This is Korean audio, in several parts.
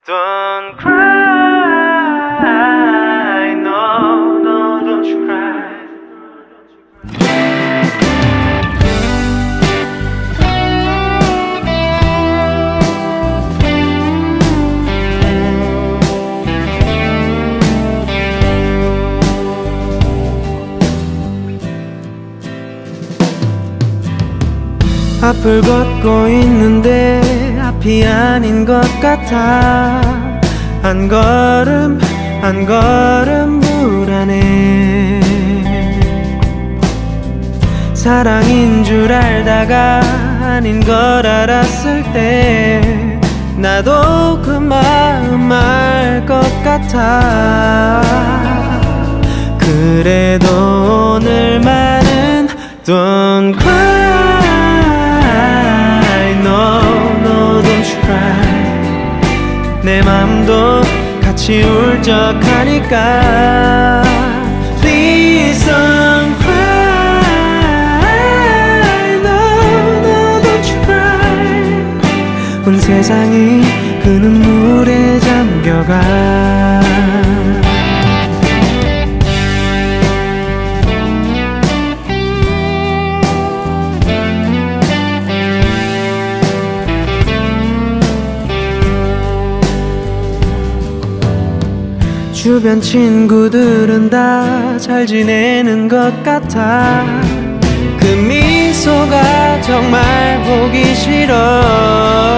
Don't cry, no, no, don't you cry. 앞을 걷고 있는데 앞이 아닌 것 같아. 한 걸음 한 걸음 불안해. 사랑인 줄 알다가 아닌 걸 알았을 때 나도 그 마음 알 것 같아. 그래도 오늘만은 Don't cry, no, no, don't you cry. 내 맘도 같이 울적하니까 Please don't cry, no, no, don't you cry. 온 세상이 그 눈물에 잠겨가. 주변 친구들은 다 잘 지내는 것 같아. 그 미소가 정말 보기 싫어.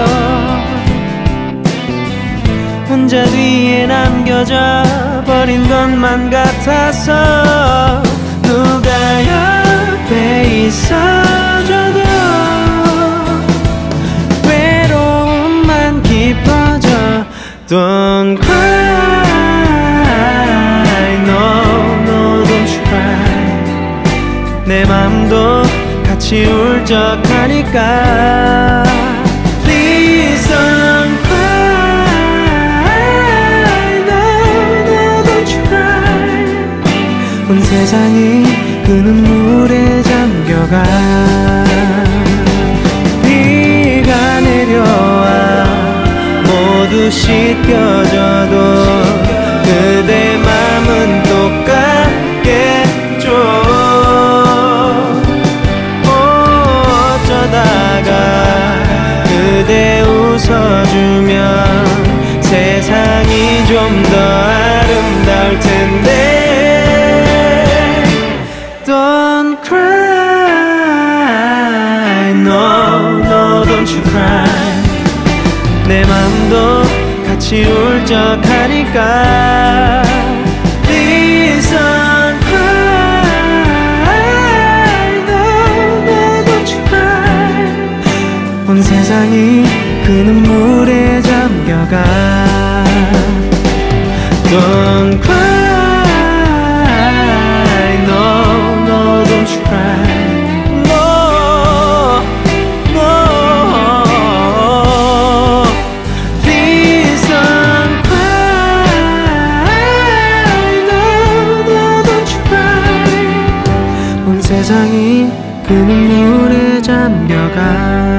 혼자 뒤에 남겨져 버린 것만 같아서 누가 옆에 있어줘도 외로움만 깊어져. Don't cry, 내 맘도 같이 울적하니까 Please don't cry, no, no, don't you cry. 온 세상이 그 눈물에 잠겨가. 비가 내려와 모두 씻겨져도 그대 맘은 똑같겠죠. 그대 웃어주면 세상이 좀 더 아름다울 텐데. Don't cry, no, no, don't you cry. 내 맘도 같이 울적하니까 Please don't cry, no, no, don't you cry. 온 세상이 그 눈물에 잠겨가. Don't cry, no, no, don't you cry. No, no, please don't cry, no, no, don't you cry. 온 세상이 그 눈물에 잠겨가.